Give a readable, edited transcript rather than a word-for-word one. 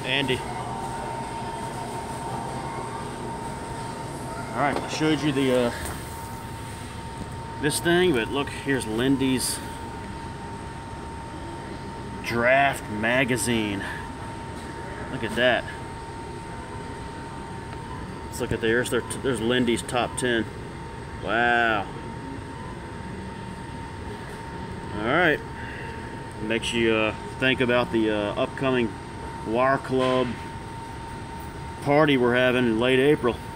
Andy. All right, I showed you the this thing, but look, here's Lindy's draft magazine. Look at that. Let's look at theirs. There's Lindy's top 10. Wow. All right. Makes you think about the upcoming Wire Club party we're having in late April.